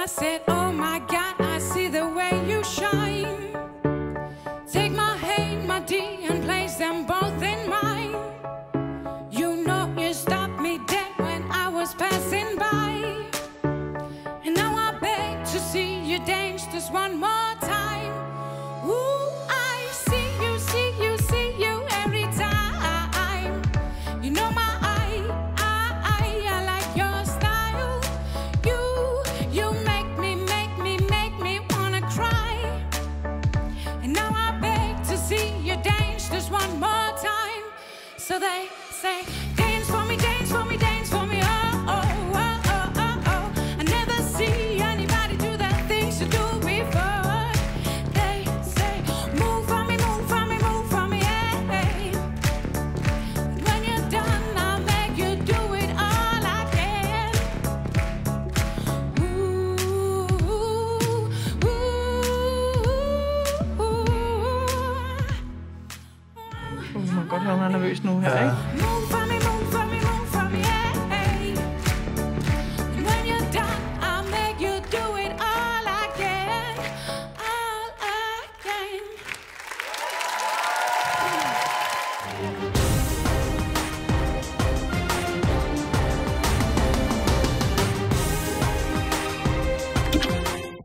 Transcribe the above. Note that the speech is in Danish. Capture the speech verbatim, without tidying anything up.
I said, oh my God, I see the way you shine. Take my hand, my dear, and place them both in mine. You know you stopped me dead when I was passing by. And now I beg to see you dance just one more time. Ooh, I see you, see you, see you every time. You know my eye, I, I, I like your style. You, you make me, make me, make me wanna cry. And now I beg to see you dance just one more time. So they say, dance for me, dance for me, dance for me, oh, oh, oh, oh, oh, oh. I never see anybody do the things you do before. They say, move for me, move for me, move for me, hey. When you're done, I'll make you do it all again. Ooh, ooh, ooh. Uh, man kan godt høre, hun er nervøs nu her, ikke? Move for